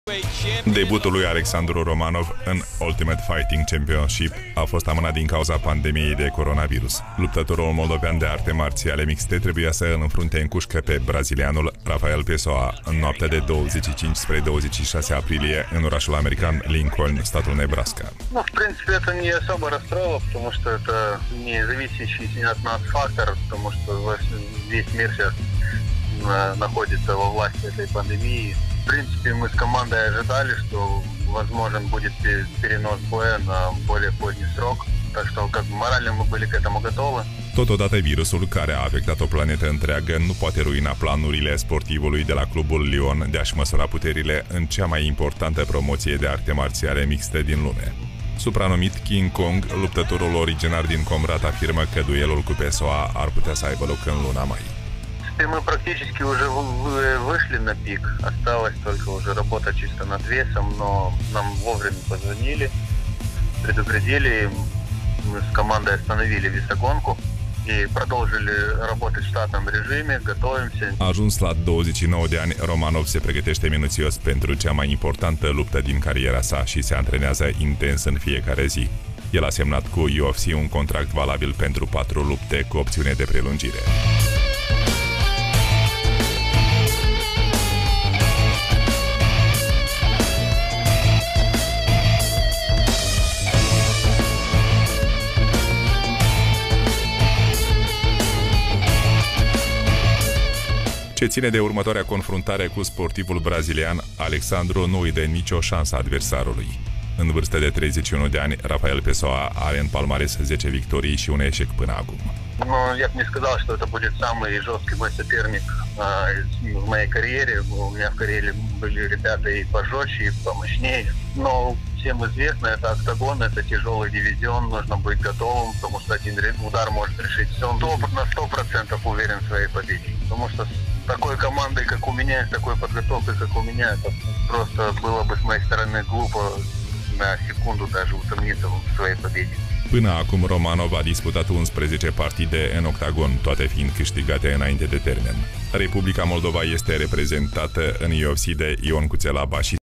Debutul lui Alexandru Romanov în Ultimate Fighting Championship a fost amânat din cauza pandemiei de coronavirus. Luptătorul moldovean de arte marțiale mixte trebuia să îl înfrunte în cușcă pe brazilianul Rafael Pessoa în noaptea de 25 spre 26 aprilie în orașul american Lincoln, statul Nebraska. В принципе, это не особо расстроило, потому что это не зависящий от нас фактор, потому что весь мир сейчас находится во власти этой пандемии. В принципе, мы с командой ожидали, что возможен будет перенос боя на более поздний срок. Так что как морально мы были к этому готовы. Totodată, virusul care a afectat o planetă întreagă nu poate ruina planurile sportivului de la clubul Lyon de a-și măsura puterile în cea mai importantă promoție de arte marțiale mixte din lume. Supranumit King Kong, luptătorul originar din Comrat afirmă că duelul cu Pessoa ar putea să aibă loc în luna mai. Мы практически уже вышли на пик. Осталось только уже работа чисто над весом, но нам вовремя позвонили, предупредили, мы с командой остановили весогонку и продолжили работать в штатном режиме, готовимся. Ajuns la 29 de ani, Romanov se pregătește minuțios pentru cea mai importantă luptă din cariera sa și se antrenează intens în fiecare zi. El a semnat cu UFC un contract valabil pentru 4 lupte cu opțiune de prelungire. Ce ține de următoarea confruntare cu sportivul brazilian, Alexandru nu îi dă nicio șansă adversarului. În vârstă de 31 de ani, Rafael Pessoa are în palmares 10 victorii și un eșec până acum. Но я бы не сказал, что это будет самый жесткий мой соперник в моей карьере. У меня в карьере были ребята и пожестче, и помощнее. Но всем известно, это октагон, это тяжелый дивизион, нужно быть готовым, потому что один удар может решить все. На 100% уверен в своей победе. Потому что с такой командой, как у меня, с такой подготовкой, как у меня, это просто было бы с моей стороны глупо на секунду даже усомниться в своей победе. Până acum, Romanov a disputat 11 partide în octagon, toate fiind câștigate înainte de termen. Republica Moldova este reprezentată în UFC de Ion Cuțelaba și